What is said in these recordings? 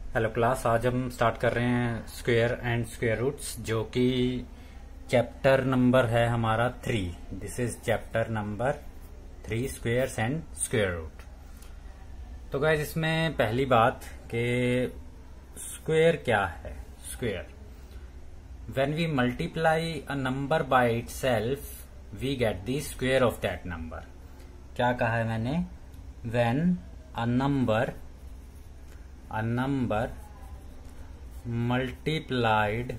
Hello class, आज हम start कर रहे हैं स्क्वायर एंड स्क्वायर रूट्स, जो कि चैप्टर नंबर है हमारा 3। This is chapter number 3, squares and square root. तो गाइज, इसमें पहली बात कि स्क्वायर क्या है। Square, when we multiply a number by itself we get the square of that number. क्या कहा है मैंने? When a number multiplied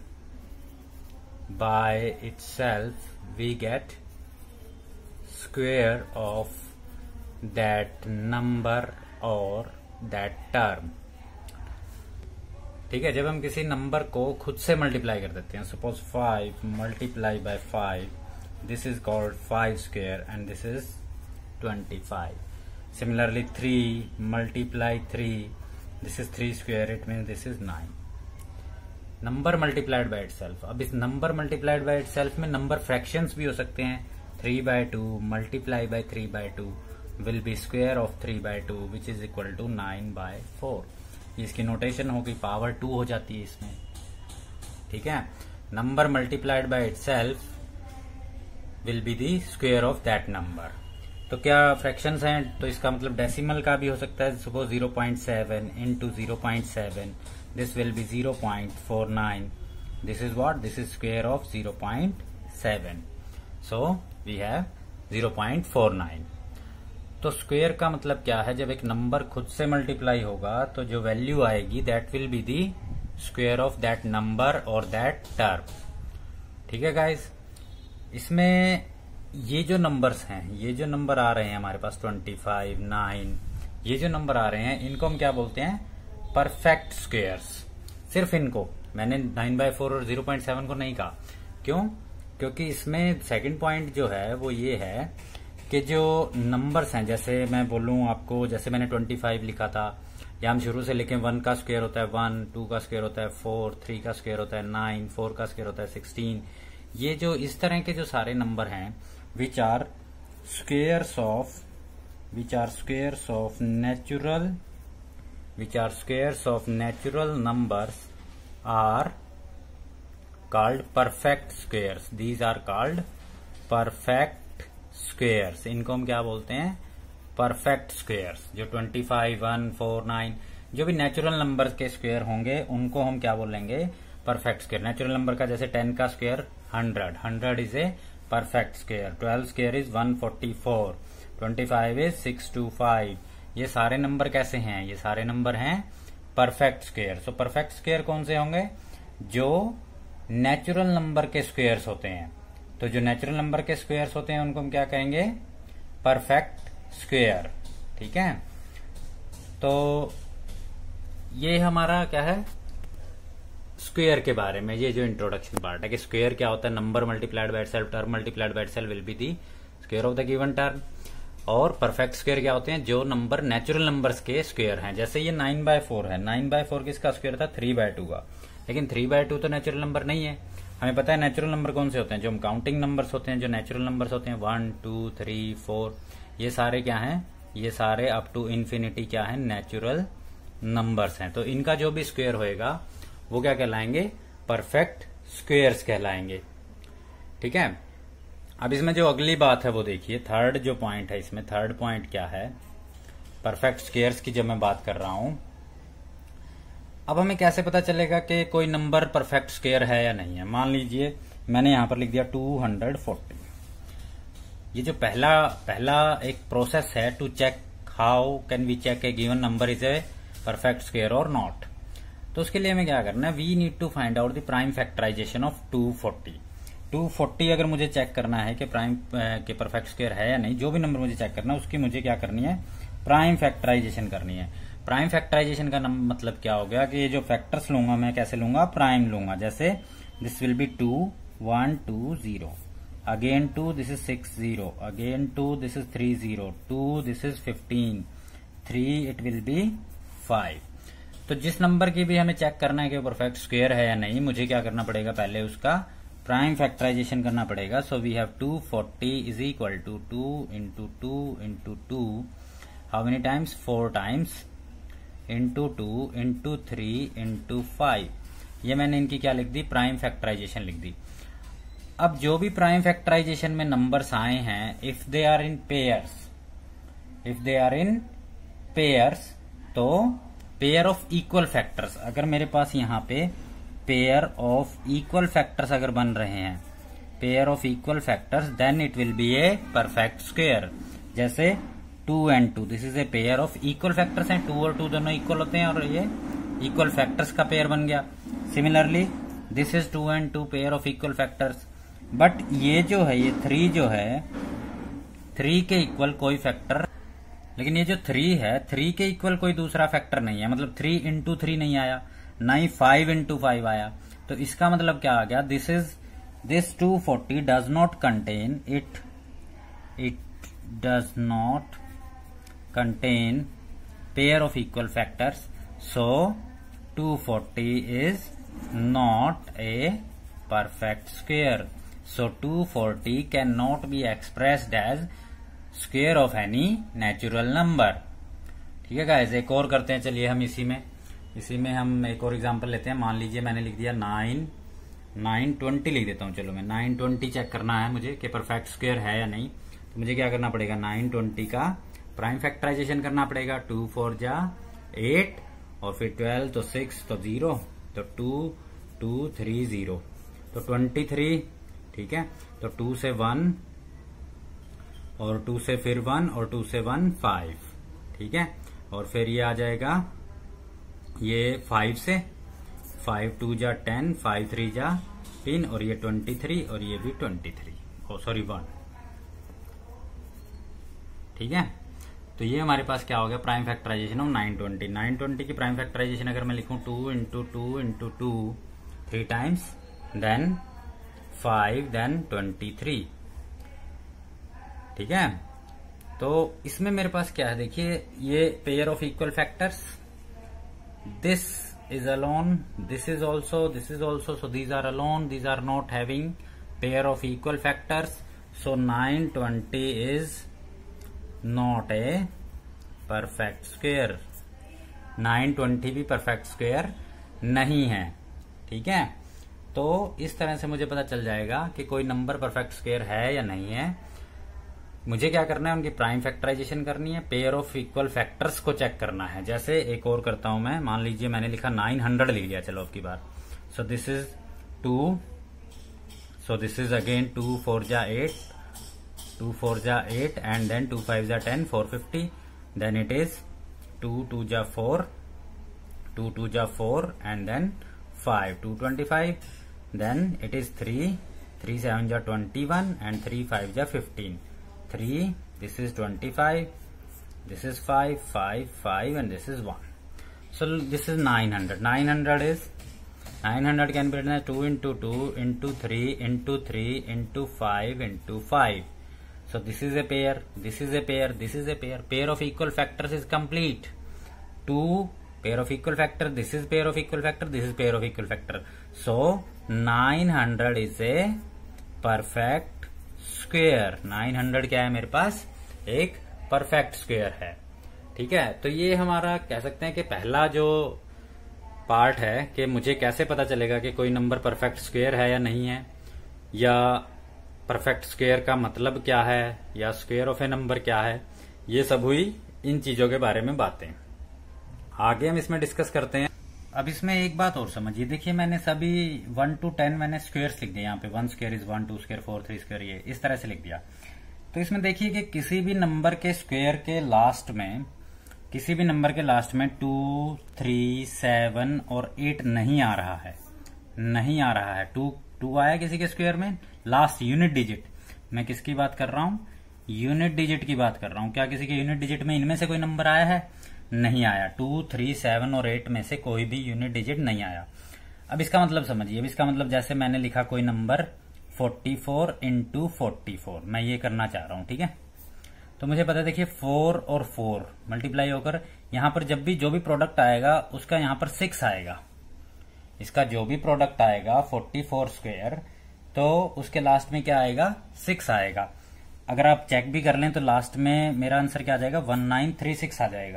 by itself we get square of that number or that term। ठीक है, जब हम किसी नंबर को खुद से मल्टीप्लाई कर देते हैं, suppose 5 multiply by 5, this is called 5 square and this is 25। Similarly 3 multiply 3, this is 3 square, it mean this is 9। Number multiplied by itself. अब इस नंबर मल्टीप्लाइड बाय इटसेल्फ में नंबर फ्रैक्शंस भी हो सकते हैं। 3/2 multiply by 3/2 will be square of 3/2 which is equal to 9/4। इसकी notation होगी, power 2 हो जाती है इसमें। ठीक है, number multiplied by itself will be the square of that number. तो क्या फ्रैक्शंस हैं, तो इसका मतलब डेसिमल का भी हो सकता है। Suppose 0.7 into 0.7, this will be 0.49। this is what? This is square of 0.7, so we have 0.49। तो स्क्वायर का मतलब क्या है? जब एक नंबर खुद से मल्टीप्लाई होगा तो जो वैल्यू आएगी that will be the square of that number और दैट टर्म। ठीक है गाइज, इसमें ये जो नंबर्स हैं, ये जो नंबर आ रहे हैं हमारे पास 25, 9, ये जो नंबर आ रहे हैं इनको हम क्या बोलते हैं? Perfect squares. सिर्फ इनको, मैंने 9/4 और 0.7 को नहीं कहा। क्यों? क्योंकि इसमें सेकंड पॉइंट जो है वो ये है कि जो नंबर्स हैं, जैसे मैं बोलूं आपको, जैसे मैंने 25 लिखा था, या हम शुरू से लिखें 1 का स्क्वायर होता है 1, 2 का स्क्वायर होता है 4, 3 का स्क्वायर होता है 9, 4 का स्क्वायर होता है 16। ये जो इस तरह के जो सारे नंबर हैं which are squares of natural numbers are called perfect squares। These are called perfect squares। इनको हम क्या बोलते हैं? perfect squares। जो 25, 1, 4, 9 जो भी नेचुरल नंबर के स्क्वायर होंगे उनको हम क्या बोलेंगे? Perfect square. नेचुरल नंबर का जैसे 10 का square 100 is a perfect square. 12 square is 144, 25 is 625। ये सारे नंबर कैसे हैं? ये सारे नंबर हैं perfect square. So perfect square कौन से होंगे? जो नेचुरल नंबर के स्क्वायर्स होते हैं। तो जो नेचुरल नंबर के स्क्वायर्स होते हैं उनको हम क्या कहेंगे? Perfect square. ठीक है, तो ये हमारा क्या है स्क्वायर के बारे में, ये जो इंट्रोडक्शन पार्ट है कि स्क्वायर क्या होता है। Number multiplied by itself, term multiplied by itself will be the square of the given term. और परफेक्ट स्क्वायर क्या होते हैं? जो नंबर नेचुरल नंबर्स के स्क्वायर हैं। जैसे ये 9/4 है, 9/4 किसका स्क्वायर था? 3/2 का। लेकिन 3/2 तो नेचुरल नंबर नहीं है। हमें पता है नेचुरल नंबर कौन से होते हैं? जो हम काउंटिंग नंबर्स होते हैं, जो नेचुरल नंबर्स होते हैं 1, 2, 3, 4, ये सारे क्या हैं? ये सारे अप टू इन्फिनिटी क्या है? नेचुरल नंबर्स हैं। तो इनका जो भी स्क्वायर होएगा वो क्या कहलाएंगे? परफेक्ट स्क्वायर्स कहलाएंगे। ठीक है, अब इसमें जो अगली बात है वो देखिए, थर्ड जो पॉइंट है इसमें, थर्ड पॉइंट क्या है? परफेक्ट स्क्वायर्स की जब मैं बात कर रहा हूं, अब हमें कैसे पता चलेगा कि कोई नंबर परफेक्ट स्क्वायर है या नहीं है? मान लीजिए मैंने यहां पर लिख दिया 240। ये जो पहला एक प्रोसेस है to check how can we check a given number is a perfect square और नॉट। तो उसके लिए हमें क्या करना है? We need to find out the prime factorisation of 240। 240 अगर मुझे चेक करना है कि प्राइम के परफेक्ट स्क्वायर है या नहीं, जो भी नंबर मुझे चेक करना है उसकी मुझे क्या करनी है? प्राइम फैक्टराइजेशन करनी है। प्राइम फैक्टराइजेशन का मतलब क्या हो गया कि ये जो फैक्टर्स लूंगा मैं कैसे लूंगा? प्राइम लूंगा। जैसे this will be 2, 1, 2, 0, again 2, this is 6, 0, again 2, this is 3, 0, 2, this is 15, 3, it will be 5। तो जिस नंबर की भी हमें चेक करना है कि परफेक्ट स्क्वायर है या नहीं, मुझे क्या करना पड़ेगा? पहले उसका प्राइम फैक्टराइजेशन करना पड़ेगा। So we have 240 is equal to 2 into 2 into 2, how many times? 4 times into 2 into 3 into 5। ये मैंने इनकी क्या लिख दी, प्राइम फैक्टराइजेशन लिख दी। अब जो भी प्राइम फैक्टराइजेशन में नंबर्स आए हैं, if they are in pairs, तो पेयर ऑफ इक्वल फैक्टर्स, अगर मेरे पास यहाँ पे पेयर ऑफ इक्वल फैक्टर्स अगर बन रहे हैं, pair of equal factors, then it will be a perfect square. जैसे 2 and 2, this is a pair of equal factors हैं, 2 और 2 दोनों इक्वल होते हैं और ये इक्वल फैक्टर्स का पेयर बन गया। Similarly this is 2 and 2 pair of equal factors. But ये जो है, ये 3 जो है, 3 के इक्वल कोई फैक्टर, लेकिन ये जो 3 है, 3 के इक्वल कोई दूसरा फैक्टर नहीं है, मतलब 3 into 3 नहीं आया, ना ही 5 into 5 आया। तो इसका मतलब क्या आ गया, this 240 does not contain, it does not contain pair of equal factors, so 240 is not a perfect square, so 240 cannot be expressed as square of any natural number। ठीक है गाइस, एक और करते हैं, चलिए हम इसी में हम एक और एग्जांपल लेते हैं। मान लीजिए मैंने लिख दिया 920 लिख देता हूं, चलो मैं 920 चेक करना है मुझे कि परफेक्ट स्क्वायर है या नहीं। तो मुझे क्या करना पड़ेगा, 920 का प्राइम फैक्टराइजेशन करना पड़ेगा। 2 4 जा 8 और फिर 12 तो 6 तो 0, तो 2 2 3 0 तो 23। ठीक है, तो 2 से 1 और 2 से फिर 1 और 2 से 1 5। ठीक है, और फिर ये आ जाएगा ये 5 से, 5 2 जा 10, 5 3 जा 3 और ये 23 और ये भी 23, सॉरी 1। ठीक है, तो ये हमारे पास क्या हो गया, प्राइम फैक्टराइजेशन ऑफ 920। 920 की प्राइम फैक्टराइजेशन अगर मैं लिखूं 2 into 2 into 2 3 times, then 5, then 23। ठीक है, तो इसमें मेरे पास क्या है, देखिए ये pair of equal factors, this is alone, this is also, so these are alone, these are not having pair of equal factors, so 920 is not a perfect square. 920 भी परफेक्ट स्क्वायर नहीं है। ठीक है, तो इस तरह से मुझे पता चल जाएगा कि कोई नंबर परफेक्ट स्क्वायर है या नहीं है। मुझे क्या करना है, उनकी प्राइम फैक्टराइजेशन करनी है, पेयर ऑफ इक्वल फैक्टर्स को चेक करना है। जैसे एक और करता हूं मैं, मान लीजिए मैंने लिखा 900 लिख लिया, चलो अब की बार। So this is 2, so this is again 2 4 जा 8, 2 4 जा 8 and then 2 5 जा 10, 450, then it is 2 2 जा 4, 2 2 जा 4 and then 5, 225, then it is 3 3 7 जा 21 and 3 5 जा 15, 3, this is 25, this is 5 5 5 and this is 1, so this is 900 can be written as 2 into 2 into 3 into 3 into 5 into 5. So this is a pair, this is a pair, this is a pair. Pair of equal factors is complete. 2 pair of equal factor, this is pair of equal factor, this is pair of equal factor. So 900 is a perfect square. 900 क्या है मेरे पास, एक perfect square है। ठीक है, तो ये हमारा कह सकते हैं कि पहला जो पार्ट है कि मुझे कैसे पता चलेगा कि कोई नंबर परफेक्ट स्क्वायर है या नहीं है, या परफेक्ट स्क्वायर का मतलब क्या है, या स्क्वायर ऑफ ए नंबर क्या है। ये सब हुई इन चीजों के बारे में बातें। आगे हम इसमें डिस्कस करते हैं। अब इसमें एक बात और समझिए, देखिए मैंने सभी 1 to 10 मैंने स्क्वायर्स लिख दिए यहाँ पे, 1 स्क्वायर इज 1, 2 स्क्वायर 4, 3 स्क्वायर, ये इस तरह से लिख दिया। तो इसमें देखिए कि किसी भी नंबर के स्क्वायर के लास्ट में, किसी भी नंबर के लास्ट में 2 3 7 और 8 नहीं आ रहा है, नहीं आ रहा है। 2 आया किसी के स्क्वायर में, लास्ट यूनिट डिजिट, मैं किसकी बात कर रहा हूं, यूनिट डिजिट की बात कर रहा हूं। क्या किसी के यूनिट डिजिट में इनमें से कोई नंबर आया है, नहीं आया। 2 3 7 और 8 में से कोई भी यूनिट डिजिट नहीं आया। अब इसका मतलब समझिए, अब इसका मतलब जैसे मैंने लिखा कोई नंबर 44 इंटू 44, मैं ये करना चाह रहा हूं। ठीक है, तो मुझे पता है, देखिए 4 और 4 मल्टीप्लाई होकर यहां पर जब भी जो भी प्रोडक्ट आएगा उसका यहां पर 6 आएगा। इसका जो भी प्रोडक्ट आएगा 44 स्क्वायर, तो उसके लास्ट में क्या आएगा, 6 आएगा। अगर आप चेक भी कर लें तो लास्ट में मेरा आंसर क्या आ जाएगा, 1936 आ जाएगा।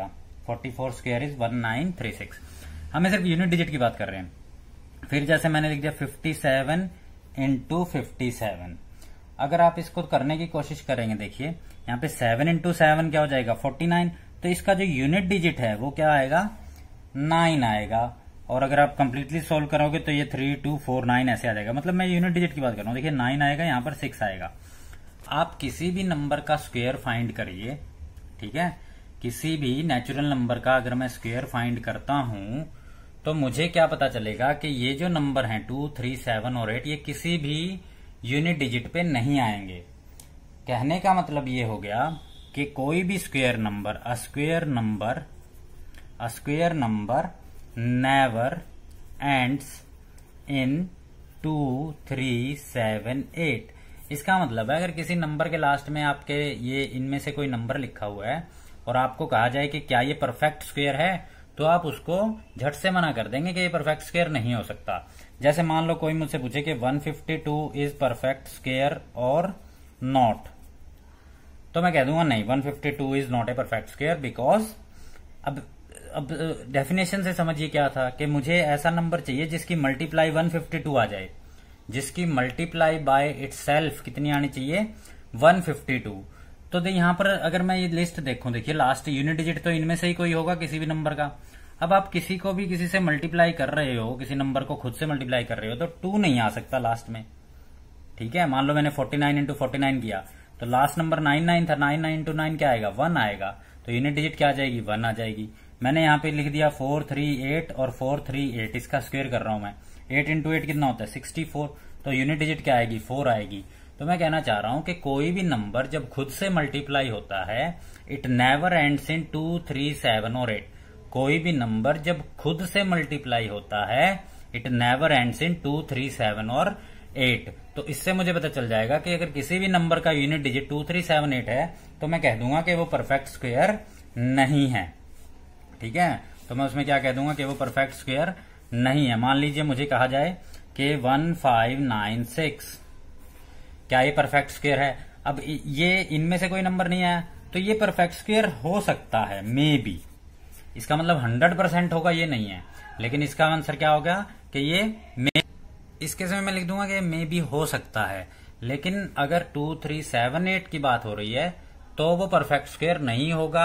44 स्क्वायर इज 1936। हमें सिर्फ यूनिट डिजिट की बात कर रहे हैं। फिर जैसे मैंने लिख दिया 57 इंटू 57। अगर आप इसको करने की कोशिश करेंगे, देखिए यहाँ पे 7 इंटू 7 क्या हो जाएगा 49। तो इसका जो यूनिट डिजिट है वो क्या आएगा 9 आएगा। और अगर आप कंप्लीटली सोल्व करोगे तो ये 3249 ऐसे आ जाएगा। मतलब मैं यूनिट डिजिट की बात कर रहा हूँ। देखिए 9 आएगा, यहाँ पर 6 आएगा। आप किसी भी नंबर का स्क्वायर फाइंड करिए, ठीक है, किसी भी नेचुरल नंबर का अगर मैं स्क्वायर फाइंड करता हूं तो मुझे क्या पता चलेगा कि ये जो नंबर हैं 2, 3, 7 और 8 ये किसी भी यूनिट डिजिट पे नहीं आएंगे। कहने का मतलब ये हो गया कि कोई भी square number, a square number never ends in 2, 3, 7, 8। इसका मतलब है अगर किसी नंबर के लास्ट में आपके ये इनमें से कोई नंबर लिखा हुआ है और आपको कहा जाए कि क्या ये परफेक्ट स्क्वायर है, तो आप उसको झट से मना कर देंगे कि ये परफेक्ट स्क्वायर नहीं हो सकता। जैसे मान लो कोई मुझसे पूछे कि 152 इज परफेक्ट स्क्वायर और नॉट, तो मैं कह दूंगा नहीं, 152 is not a perfect square because अब डेफिनेशन से समझिए क्या था कि मुझे ऐसा नंबर चाहिए जिसकी मल्टीप्लाई 152 आ जाए, जिसकी मल्टीप्लाई बाय इटसेल्फ कितनी आनी चाहिए 152। तो यहां पर अगर मैं ये लिस्ट देखूं, देखिए लास्ट यूनिट डिजिट तो इनमें से ही कोई होगा किसी भी नंबर का। अब आप किसी को भी किसी से मल्टीप्लाई कर रहे हो, किसी नंबर को खुद से मल्टीप्लाई कर रहे हो, तो 2 नहीं आ सकता लास्ट में, ठीक है। मान लो मैंने 49 इंटू 49 किया तो लास्ट नंबर 99 था, 99 इंटू 9 क्या आएगा 1 आएगा। तो यूनिट डिजिट क्या आ जाएगी 1 आ जाएगी। मैंने यहाँ पे लिख दिया 438 और 438, इसका स्क्वायर कर रहा हूं मैं। 8 इंटू 8 कितना होता है 64, तो यूनिट डिजिट क्या आएगी 4 आएगी। तो मैं कहना चाह रहा हूं कि कोई भी नंबर जब खुद से मल्टीप्लाई होता है, इट नेवर एंड्स इन 2, 3, 7 और 8। कोई भी नंबर जब खुद से मल्टीप्लाई होता है, इट नेवर एंड्स इन 2, 3, 7 और 8। तो इससे मुझे पता चल जाएगा कि अगर किसी भी नंबर का यूनिट डिजिट 2, 3, 7, 8 है तो मैं कह दूंगा कि वो परफेक्ट स्क्वायर नहीं है, ठीक है। तो मैं उसमें क्या कह दूंगा कि वो परफेक्ट स्क्वायर नहीं है। मान लीजिए मुझे कहा जाए कि 1596, क्या ये परफेक्ट स्क्वायर है? अब ये इनमें से कोई नंबर नहीं आया तो ये परफेक्ट स्क्वायर हो सकता है, मे बी। इसका मतलब 100% होगा ये नहीं है, लेकिन इसका आंसर क्या होगा कि ये मे। इसके समय मैं लिख दूंगा कि मे बी हो सकता है। लेकिन अगर 2, 3, 7, 8 की बात हो रही है तो वो परफेक्ट स्क्वायर नहीं होगा,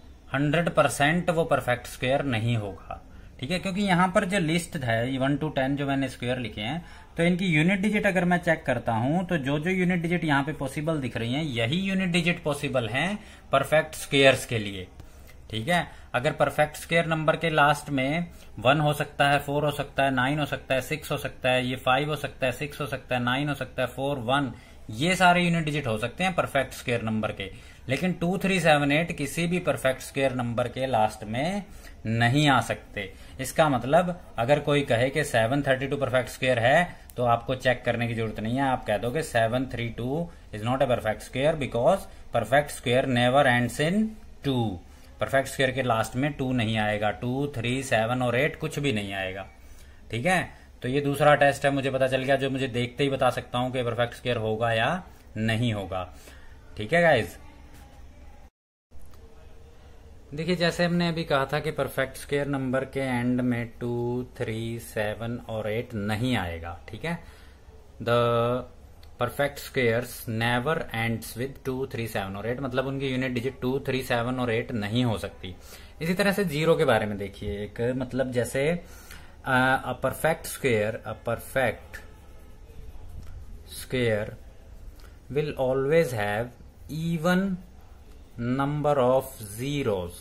100% वो परफेक्ट स्क्वायर नहीं होगा, ठीक है। क्योंकि यहाँ पर जो लिस्ट है 1 to 10 जो मैंने स्क्वायर लिखे हैं, तो इनकी यूनिट डिजिट अगर मैं चेक करता हूं तो जो जो यूनिट डिजिट यहाँ पे पॉसिबल दिख रही हैं, यही यूनिट डिजिट पॉसिबल हैं परफेक्ट स्क्वायर्स के लिए, ठीक है। अगर परफेक्ट स्क्वायर नंबर के लास्ट में 1 हो सकता है, 4 हो सकता है, 9 हो सकता है, 6 हो सकता है, ये 5 हो सकता है, 6 हो सकता है, 9 हो सकता है, 4, 1, ये सारे यूनिट डिजिट हो सकते हैं परफेक्ट स्क्वायर नंबर के। लेकिन 2, 3, 7, 8 किसी भी परफेक्ट स्क्वायर नंबर के लास्ट में नहीं आ सकते। इसका मतलब अगर कोई कहे कि 732 परफेक्ट स्क्वायर है तो आपको चेक करने की जरूरत नहीं है, आप कह दोगे 732 is not a perfect square because perfect square never ends in 2। Perfect square के लास्ट में 2 नहीं आएगा, 2, 3, 7 और 8 कुछ भी नहीं आएगा, ठीक है। तो ये दूसरा टेस्ट है, मुझे पता चल गया, जो मुझे देखते ही बता सकता हूं कि परफेक्ट स्क्वायर होगा या नहीं होगा, ठीक है गाइज। देखिए जैसे हमने अभी कहा था कि परफेक्ट स्क्वायर नंबर के एंड में 2, 3, 7 और 8 नहीं आएगा, ठीक है। The perfect squares never ends with 2, 3, 7 और 8, मतलब उनकी यूनिट डिजिट 2, 3, 7 और 8 नहीं हो सकती। इसी तरह से जीरो के बारे में देखिए, एक मतलब जैसे a perfect square will always have even number of zeros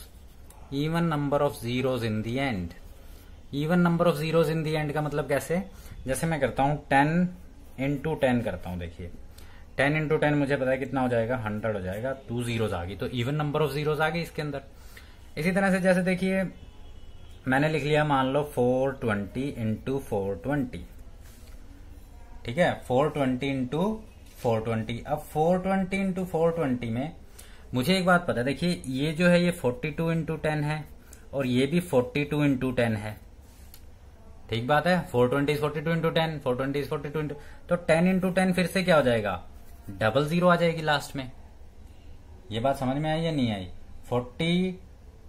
in the end। even number of zeros in the end का मतलब कैसे? जैसे मैं करता हूं 10 into 10 करता हूं, देखिए 10 into 10 मुझे पता है कितना हो जाएगा 100 हो जाएगा, 2 zeros आ गई, तो even number of zeros आ गई इसके अंदर। इसी तरह से जैसे देखिए मैंने लिख लिया मान लो 420 into 420, ठीक है, 420 into 420। अब 420 into 420 में मुझे एक बात पता है, देखिए ये जो है ये 42 into 10 है और ये भी 42 into 10 है, ठीक बात है। 420 is 42 into 10, 420 is 42 into, तो 10 into 10 फिर से क्या हो जाएगा 00 आ जाएगी लास्ट में। ये बात समझ में आई या नहीं आई?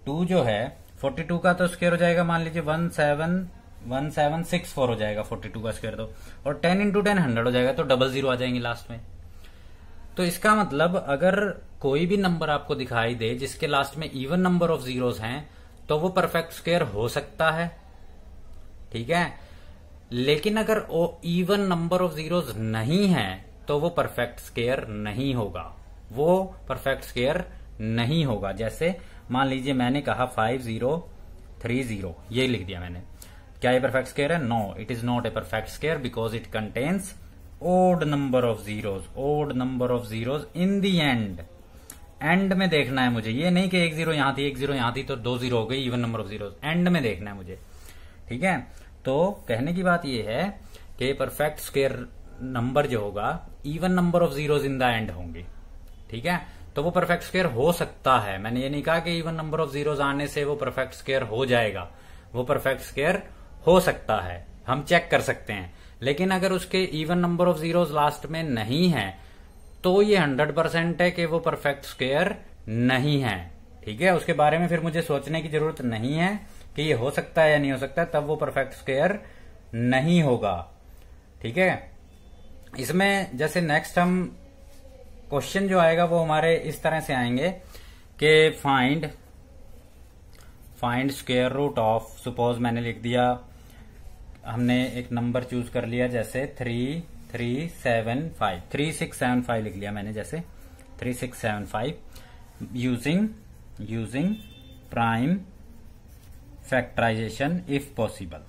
2 जो है 42 का तो स्क्वायर हो जाएगा, मान लीजिए 1764 हो जाएगा 42 का स्क्वायर तो, और 10 इंटू 10 100 हो जाएगा, तो 00 आ जाएंगे लास्ट में। तो इसका मतलब अगर कोई भी नंबर आपको दिखाई दे जिसके लास्ट में इवन नंबर ऑफ जीरोस हैं तो वो परफेक्ट स्क्वायर हो सकता है, ठीक है। लेकिन अगर वो इवन नंबर ऑफ जीरोस नहीं है तो वो परफेक्ट स्क्वायर नहीं होगा, वो परफेक्ट स्क्वायर नहीं होगा। जैसे मान लीजिए मैंने कहा 5030, ये लिख दिया मैंने, क्या ये परफेक्ट स्क्वायर है? No, it is not a perfect square because it contains odd number of zeros, odd number of zeros in the end. End में देखना है मुझे, ये नहीं कि 1 0 यहां थी 1 0 यहां थी तो 2 0 हो गई even number of zeros, end में देखना है मुझे, ठीक है। तो कहने की बात ये है कि परफेक्ट स्क्वायर नंबर जो होगा even number of zeros in the end होंगे, ठीक है। तो वो परफेक्ट स्क्वायर हो सकता है, मैंने ये नहीं कहा कि इवन नंबर ऑफ जीरोस आने से वो परफेक्ट स्क्वायर हो जाएगा, वो परफेक्ट स्क्वायर हो सकता है, हम चेक कर सकते हैं। लेकिन अगर उसके even number of zeros last में नहीं है तो ये 100% है कि वो परफेक्ट स्क्वायर नहीं है, ठीक है। उसके बारे में फिर मुझे सोचने की जरूरत नहीं है कि ये हो सकता है या नहीं हो सकता है, तब वो परफेक्ट स्क्वायर नहीं होगा, ठीक है। इसमें जैसे नेक्स्ट हम क्वेश्चन जो आएगा वो हमारे इस तरह से आएंगे कि find square root of, suppose मैंने लिख दिया, हमने एक नंबर चूज कर लिया जैसे 3675 लिख लिया मैंने, जैसे 3675 using prime factorization if possible.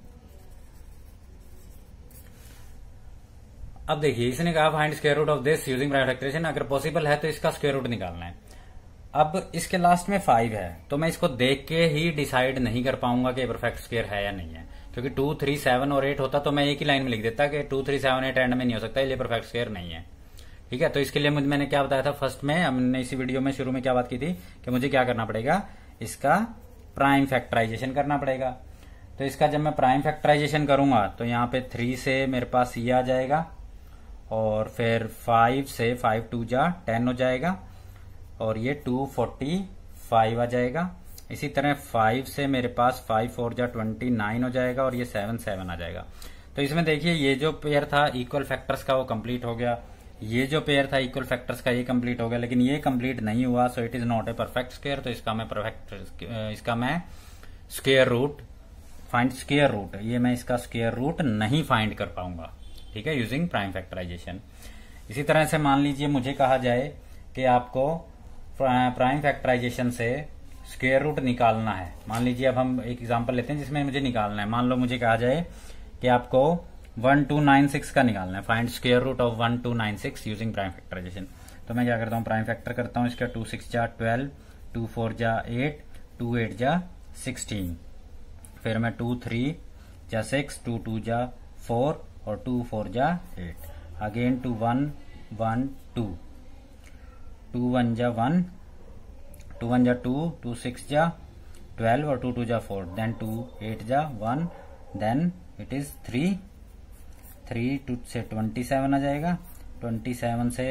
अब देखिए इसने कहा find square root of this using prime factorization, अगर पॉसिबल है तो इसका स्क्वायर रूट निकालना है। अब इसके लास्ट में 5 है तो मैं इसको देख के ही डिसाइड नहीं कर पाऊंगा कि परफेक्ट स्क्वायर है या नहीं है, क्योंकि 2 3 7 और 8 होता तो मैं एक ही लाइन में लिख देता कि 2 3 7 8 एंड में नहीं हो सकता, इसलिए परफेक्ट स्क्वायर नहीं है, ठीक है। तो इसके लिए मैंने क्या बताया था फर्स्ट में, हमने इसी वीडियो में शुरू में क्या बात की थी कि मुझे क्या करना पड़ेगा, इसका प्राइम फैक्टराइजेशन करना पड़ेगा। तो इसका जब मैं प्राइम फैक्टराइजेशन करूंगा तो यहाँ पे 3 से मेरे पास ये आ जाएगा, और फिर 5 से 5 2 जा 10 हो जाएगा, और ये 245 आ जाएगा। इसी तरह 5 से मेरे पास 5 4 जा 29 हो जाएगा, और ये 7 7 आ जाएगा। तो इसमें देखिए ये जो पेयर था इक्वल फैक्टर्स का वो कंप्लीट हो गया, ये जो पेयर था इक्वल फैक्टर्स का ये कंप्लीट हो गया, लेकिन ये कंप्लीट नहीं हुआ, so it is not a perfect square. तो इसका मैं square root find square root, ये मैं इसका स्क्वायर रूट नहीं फाइंड कर पाऊंगा, ठीक है, यूजिंग प्राइम फैक्टराइजेशन। इसी तरह से मान लीजिए मुझे कहा जाए कि आपको प्राइम फैक्टराइजेशन से स्क्वायर रूट निकालना है। मान लीजिए अब हम एक एग्जांपल लेते हैं जिसमें मुझे निकालना है, मान लो मुझे कहा जाए कि आपको 1296 का निकालना है, find square root of 1296 using prime factorization. तो मैं क्या करता हूँ, प्राइम फैक्टर करता हूँ इसका, 2 6 जा 12, 2 4 जा 8, 2 8 जा 16, फिर मैं 2 3 जा 6, 2 2 जा 4 और 2 4 जा 8, अगेन 2 1 1 2, 2 1 जा 1, 2 1 जा 2, 2 6 जा 12 और 2 2 जा 4, देन 2 8 जा 1, देन इट इज 3 2 से 27 आ जाएगा, 27 से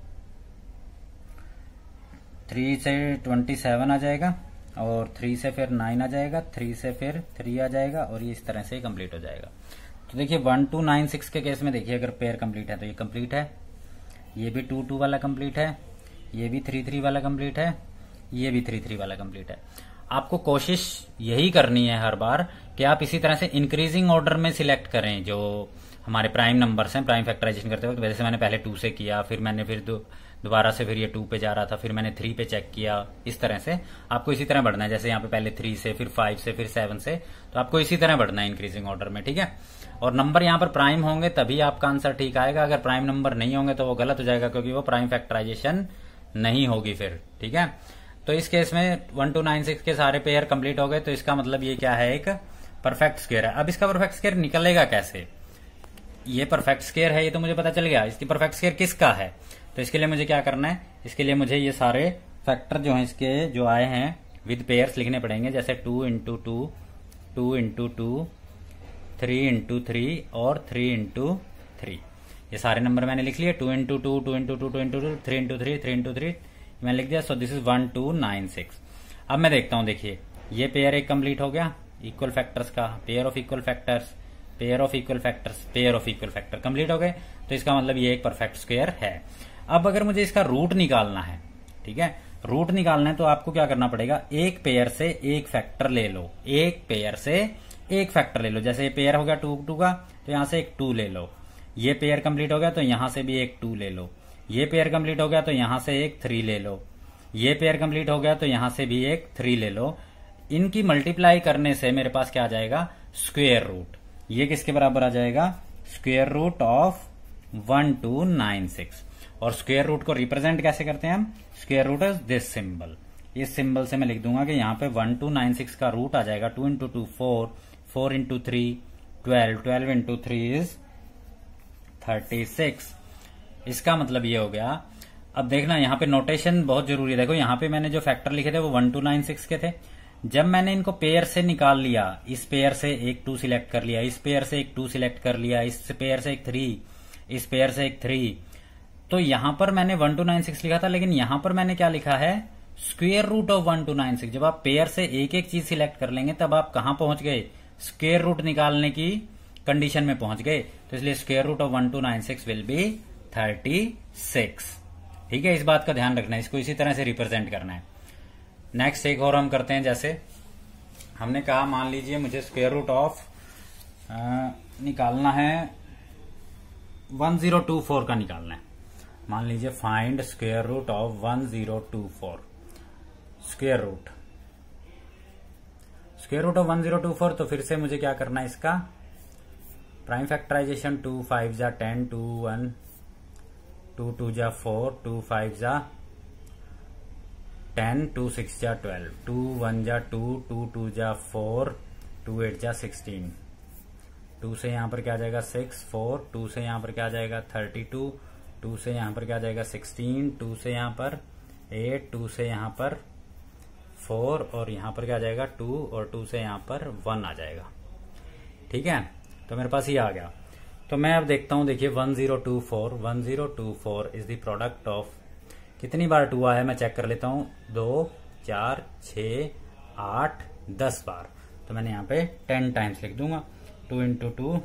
3 से 27 आ जाएगा, और 3 से फिर 9 आ जाएगा, 3 से फिर 3 आ जाएगा, और ये इस तरह से कंप्लीट हो जाएगा। तो देखिए 1296 के केस में देखिए अगर पेयर कंप्लीट है तो ये कंप्लीट है, ये भी 2 2 वाला कंप्लीट है, ये भी 3 3 वाला कंप्लीट है, ये भी 3 3 वाला कंप्लीट है। आपको कोशिश यही करनी है हर बार कि आप इसी तरह से इंक्रीजिंग ऑर्डर में सिलेक्ट करें जो हमारे प्राइम नंबर्स हैं। प्राइम फैक्टराइजेशन करते वक्त वैसे मैंने पहले 2 से किया, फिर मैंने फिर दोबारा से फिर ये 2 पे जा रहा था, फिर मैंने 3 पे चेक किया, इस तरह से आपको इसी तरह बढ़ना है। जैसे यहाँ पे पहले 3 से, फिर 5 से, फिर 7 से, तो आपको इसी तरह बढ़ना है इंक्रीजिंग ऑर्डर में, ठीक है। और नंबर यहाँ पर प्राइम होंगे तभी आपका आंसर ठीक आएगा, अगर प्राइम नंबर नहीं होंगे तो वो गलत हो जाएगा, क्योंकि वो प्राइम फैक्टराइजेशन नहीं होगी फिर, ठीक है। तो इस केस में 1296 के सारे पेयर कंप्लीट हो गए, तो इसका मतलब ये क्या है, एक परफेक्ट स्क्वायर है। अब इसका परफेक्ट स्क्वायर निकलेगा कैसे, ये परफेक्ट स्क्वायर है ये तो मुझे पता चल गया, इसकी परफेक्ट स्क्वायर किसका है। तो इसके लिए मुझे क्या करना है, इसके लिए मुझे ये सारे फैक्टर जो हैं इसके जो आए हैं विद पेयर्स लिखने पड़ेंगे, जैसे 2 इंटू 2, 2 इंटू 2, 3 इंटू 3 और 3 इंटू 3। ये सारे नंबर मैंने लिख लिए, 2 into 2, 2 into 2, 2 into 2, 3 into 3, 3 into 3 मैंने लिख दिया। So this is 1296। अब मैं देखता हूं, देखिए ये पेयर एक कंप्लीट हो गया इक्वल फैक्टर्स का, pair of equal factors, pair of equal factors, pair of equal factor complete हो गए। तो इसका मतलब ये एक परफेक्ट स्क्वायर है। अब अगर मुझे इसका रूट निकालना है, ठीक है, रूट निकालना है तो आपको क्या करना पड़ेगा, एक पेयर से एक फैक्टर ले लो, एक पेयर से एक फैक्टर ले लो। जैसे ये पेयर हो गया 2 2 का, तो यहां से एक 2 ले लो। ये पेयर कंप्लीट हो गया तो यहां से भी एक 2 ले लो। ये पेयर कंप्लीट हो गया तो यहां से एक 3 ले लो। ये पेयर कंप्लीट हो गया तो यहां से भी एक 3 ले लो। इनकी मल्टीप्लाई करने से मेरे पास क्या आ जाएगा, स्क्वेयर रूट। ये किसके बराबर आ जाएगा, स्क्वेयर रूट ऑफ 1296। और स्क्वेयर रूट को रिप्रेजेंट कैसे करते हैं हम, square root is this symbol. इस सिंबल से मैं लिख दूंगा कि यहाँ पे 1296 का रूट आ जाएगा 2 इंटू 2 4, 4 इंटू 3 12, 12 इंटू 3 इज 36। इसका मतलब ये हो गया। अब देखना यहाँ पे नोटेशन बहुत जरूरी है। देखो यहाँ पे मैंने जो फैक्टर लिखे थे वो 1296 के थे। जब मैंने इनको पेयर से निकाल लिया, इस पेयर से एक 2 सिलेक्ट कर लिया, इस पेयर से एक 2 सिलेक्ट कर लिया, इस पेयर से एक 3, इस पेयर से एक 3, तो यहां पर मैंने 1296 लिखा था, लेकिन यहां पर मैंने क्या लिखा है, स्क्वेयर रूट ऑफ 1296। जब आप पेयर से एक एक चीज सिलेक्ट कर लेंगे तब आप कहां पहुंच गए, स्क्वेयर रूट निकालने की कंडीशन में पहुंच गए। तो इसलिए square root of 1296 will be 36। ठीक है, इस बात का ध्यान रखना है, इसको इसी तरह से रिप्रेजेंट करना है। नेक्स्ट एक और हम करते हैं। जैसे हमने कहा, मान लीजिए मुझे स्क्वेयर रूट ऑफ निकालना है 1024 का निकालना है। मान लीजिए find square root of 1024, square root of 1024। तो फिर से मुझे क्या करना है, इसका प्राइम फैक्टराइजेशन 2 5 जा 10, 2 1, 2 2 जा 4, 2 5 जा 10, 2 6 जा 12, 2 1 जा 2, 2 2 जा 4, 2 8 जा 16। 2 से यहां पर क्या आ जाएगा 6, 4, 2 से यहां पर क्या आ जाएगा 32, 2 से यहां पर क्या आ जाएगा 16, 2 से यहां पर 8, 2 से यहां पर 4, और यहां पर क्या आ जाएगा 2, और 2 से यहां पर 1 आ जाएगा। ठीक है, तो मेरे पास ये आ गया। तो मैं अब देखता हूं, देखिए 1024 इज द प्रोडक्ट ऑफ, कितनी बार 2 आया मैं चेक कर लेता हूं, 2 4 6 8 10 बार। तो मैंने यहां पे 10 टाइम्स लिख दूंगा, 2 इंटू 2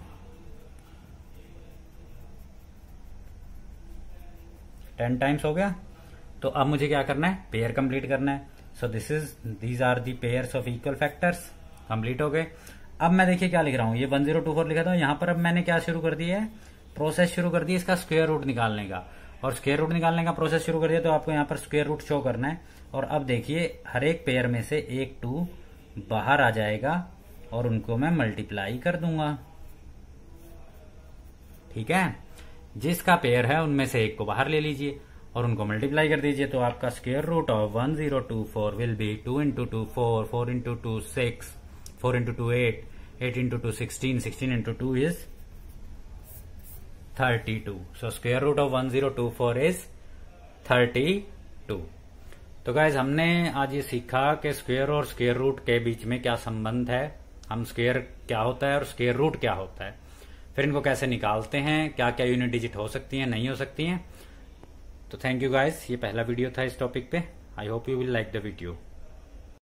10 टाइम्स हो गया। तो अब मुझे क्या करना है, पेयर कंप्लीट करना है। So these are the pairs of equal factors, complete हो गए। अब मैं देखिए क्या लिख रहा हूं, ये 1024 लिखा था, यहां पर अब मैंने क्या शुरू कर दिया है, प्रोसेस शुरू कर दी इसका स्क्वायर रूट निकालने का। और स्क्वायर रूट निकालने का प्रोसेस शुरू कर दिया तो आपको यहां पर स्क्वायर रूट शो करना है। और अब देखिए हर एक पेयर में से एक 2 बाहर आ जाएगा और उनको मैं मल्टीप्लाई कर दूंगा। ठीक है, जिसका पेयर है उनमें से एक को बाहर ले लीजिए और उनको मल्टीप्लाई कर दीजिए। तो आपका square root of 1024 will be 2 into 2 4, 4 into 2 6, 4 into 2 8, 8 into 2 16, 16 into 2 is 32। So square root of 1024 is 32। तो गाइज हमने आज ये सीखा कि स्क्वायर और स्क्वायर रूट के बीच में क्या संबंध है, हम स्क्वायर क्या होता है और स्क्वायर रूट क्या होता है, फिर इनको कैसे निकालते हैं, क्या क्या यूनिट डिजिट हो सकती हैं, नहीं हो सकती हैं। तो थैंक यू गाइस, ये पहला वीडियो था इस टॉपिक पे। I hope you will like the video.